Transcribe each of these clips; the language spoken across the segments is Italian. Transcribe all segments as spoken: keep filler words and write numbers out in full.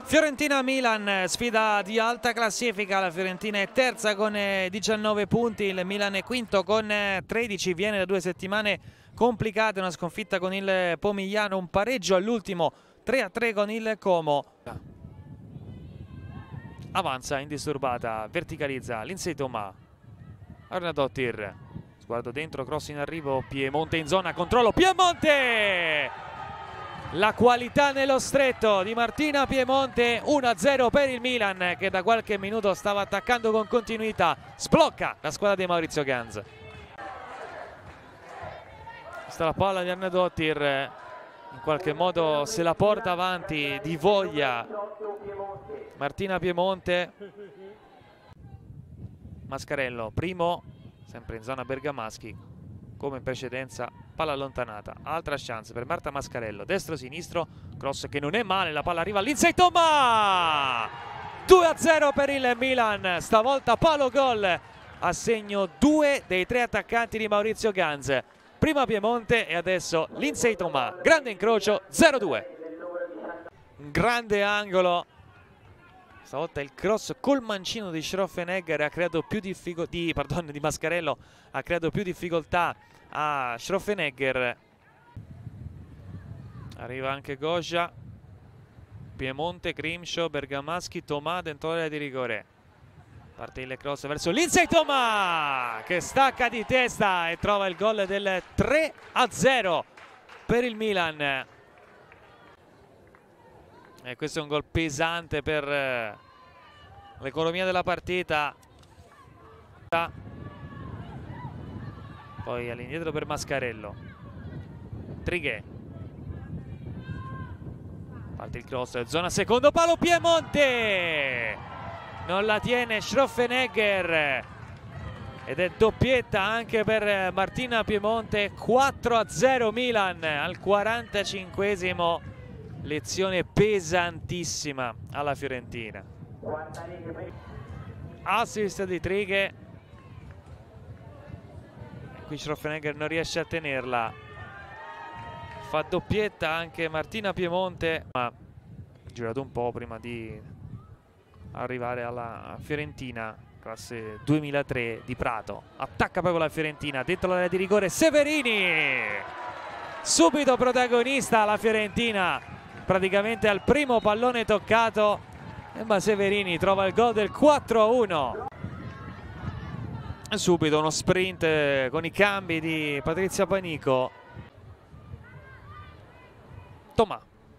Fiorentina-Milan, sfida di alta classifica. La Fiorentina è terza con diciannove punti, il Milan è quinto con tredici, viene da due settimane complicate, una sconfitta con il Pomigliano, un pareggio all'ultimo tre a tre con il Como. Avanza indisturbata, verticalizza Lindsay Thomas, Arnautotti, sguardo dentro, cross in arrivo, Piemonte in zona, controllo, Piemonte! La qualità nello stretto di Martina Piemonte, uno a zero per il Milan che da qualche minuto stava attaccando con continuità, sblocca la squadra di Maurizio Ganz. Questa la palla di Arnautotti, in qualche modo se la porta avanti di voglia Martina Piemonte. Mascarello, primo, sempre in zona bergamaschi. Come in precedenza, palla allontanata, altra chance per Marta Mascarello, destro-sinistro, cross che non è male, la palla arriva a Lindsay Thomas, due a zero per il Milan, stavolta palo gol a segno due dei tre attaccanti di Maurizio Ganz, prima Piemonte e adesso Lindsay Thomas, grande incrocio, zero due, un grande angolo. Stavolta il cross col mancino di Schroffenegger ha creato più difficoltà, di, pardon, di Mascarello ha creato più difficoltà a Schroffenegger. Arriva anche Goja, Piemonte, Grimshaw, Bergamaschi, Thomas dentro l'area di rigore. Parte il cross verso Lindsay Thomas che stacca di testa e trova il gol del tre a zero per il Milan. E questo è un gol pesante per eh, l'economia della partita. Poi all'indietro per Mascarello. Trighe. Parte il cross, zona secondo palo, Piemonte! Non la tiene Schroffenegger. Ed è doppietta anche per Martina Piemonte. quattro a zero Milan al quarantacinquesimo. Lezione pesantissima alla Fiorentina. Assist di Trighe. Qui Schroffenegger non riesce a tenerla. Fa doppietta anche Martina Piemonte, ma ha girato un po' prima di arrivare alla Fiorentina, classe duemilatré di Prato. Attacca proprio la Fiorentina, dentro l'area di rigore Severini. Subito protagonista la Fiorentina. Praticamente al primo pallone toccato, ma Severini trova il gol del quattro a uno. Subito uno sprint con i cambi di Patrizia Panico. Thomas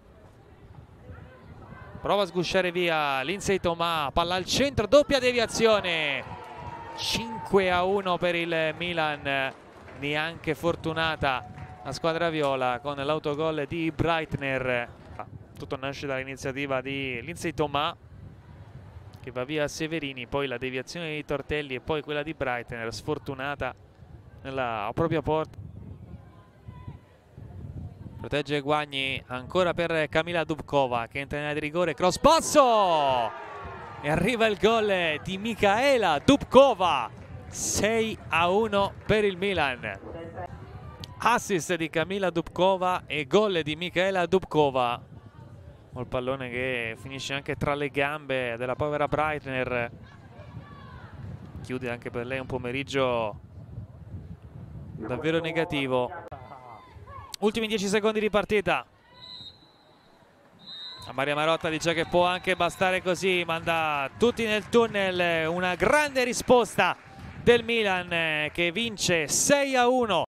prova a sgusciare via Lindsay Thomas, palla al centro, doppia deviazione, cinque a uno per il Milan. Neanche fortunata la squadra viola con l'autogol di Breitner. Tutto nasce dall'iniziativa di Lindsay Thomas che va via a Severini, poi la deviazione di Tortelli e poi quella di Breitner, sfortunata nella propria porta. Protegge Guagni ancora per Kamila Dubkova che entra in area di rigore, cross passo e arriva il gol di Michaela Dubkova, sei a uno per il Milan. Assist di Kamila Dubkova e gol di Michaela Dubkova. Il pallone che finisce anche tra le gambe della povera Breitner. Chiude anche per lei un pomeriggio davvero negativo. Ultimi dieci secondi di partita. Maria Marotta dice che può anche bastare così, manda tutti nel tunnel. Una grande risposta del Milan che vince sei a uno